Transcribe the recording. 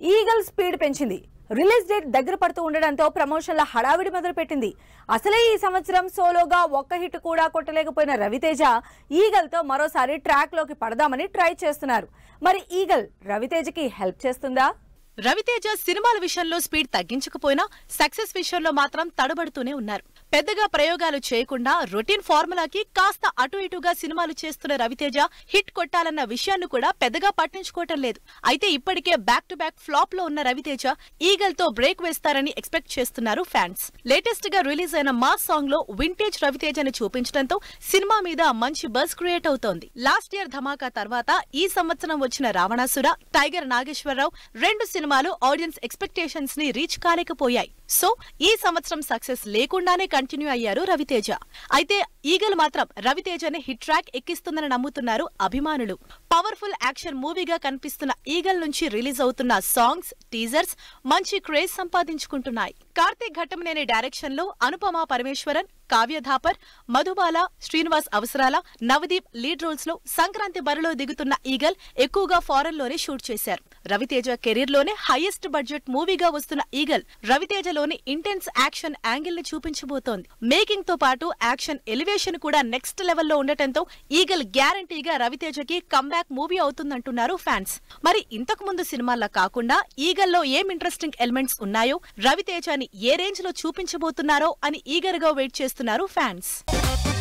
Eagle speed పెంచింది. Release date దగ్గర పడుతూ ఉండడంతో ప్రమోషన్ల హడావిడి మొదలుపెట్టింది. అసలే ఈ సంవత్సరం సోలోగా ఒక్క హిట్ కూడా కొట్టలేకపోయిన రవితేజ ఈగల్తో మరోసారి ట్రాక్ లోకి పడదామని ట్రై చేస్తున్నారు. మరి ఈగల్ రవితేజకి హెల్ప్ చేస్తుందా? రవితేజ సినిమాల విషయంలో స్పీడ్ తగ్గించకపోయినా సక్సెస్ విషయంలో మాత్రం తడబడుతూనే ఉన్నారు. పెద్దగా ప్రయోగాలు చేయకుండా రొటీన్ ఫార్ములాకి కాస్త అటు ఇటుగా సినిమాలు చేస్తున్న రవితేజ హిట్ కొట్టాలన్న విషయాన్ని కూడా పెద్దగా పట్టించుకోవటం లేదు. అయితే ఇప్పటికే బ్యాక్ టు బ్యాక్ ఫ్లాప్ లో ఉన్న రవితేజ ఈగల్ తో బ్రేక్ వేస్తారని ఎక్స్పెక్ట్ చేస్తున్నారు ఫ్యాన్స్. లేటెస్ట్ గా రిలీజ్ అయిన మాస్ సాంగ్ లో వింటేజ్ రవితేజని చూపించడంతో సినిమా మీద మంచి బజ్ క్రియేట్ అవుతోంది. లాస్ట్ ఇయర్ ధమాకా తర్వాత ఈ సంవత్సరం వచ్చిన రావణాసుర, టైగర్ నాగేశ్వరరావు రెండు సినిమాలు ఆడియన్స్ ఎక్స్పెక్టేషన్స్ ని రీచ్ కాలేకపోయాయి. సో ఈ సంవత్సరం సక్సెస్ లేకుండానే కంటిన్యూ అయ్యారు రవితేజ. అయితే ఈగల్ మాత్రం రవితేజని హిట్ ట్రాక్ ఎక్కిస్తుందని నమ్ముతున్నారు అభిమానులు. పవర్ఫుల్ యాక్షన్ మూవీగా కనిపిస్తున్న ఈగల్ నుంచి రిలీజ్ అవుతున్న సాంగ్స్, టీజర్స్ మంచి క్రేజ్ సంపాదించుకుంటున్నాయి. కార్తీక్ ఘట్టమనేని డైరెక్షన్ లో అనుపమ పరమేశ్వరన్, కావ్య థాపర్, మధుబాల, శ్రీనివాస్ అవసరాల, నవదీప్ లీడ్ రోల్స్ లో సంక్రాంతి బరిలో దిగుతున్న ఈగల్ ఎక్కువగా ఫారెన్ లోనే షూట్ చేశారు. రవితేజ కెరీర్ లోనే హైయెస్ట్ బడ్జెట్ మూవీగా వస్తున్న ఈగల్ రవితేజలోని ఇంటెన్స్ యాక్షన్ యాంగిల్ ని చూపించబోతోంది. మేకింగ్ తో పాటు యాక్షన్ ఎలివేషన్ కూడా నెక్స్ట్ లెవెల్లో ఉండటంతో ఈగల్ గ్యారంటీగా రవితేజకి కంబ్యాక్ మూవీ అవుతుందంటున్నారు ఫ్యాన్స్. మరి ఇంతకు ముందు సినిమాల్లో కాకుండా ఈగల్లో ఏం ఇంట్రెస్టింగ్ ఎలిమెంట్స్ ఉన్నాయో, రవితేజని ఏ రేంజ్ లో చూపించబోతున్నారో అని ఈగర్ గా వెయిట్ చేస్తున్నారు ఫ్యాన్స్.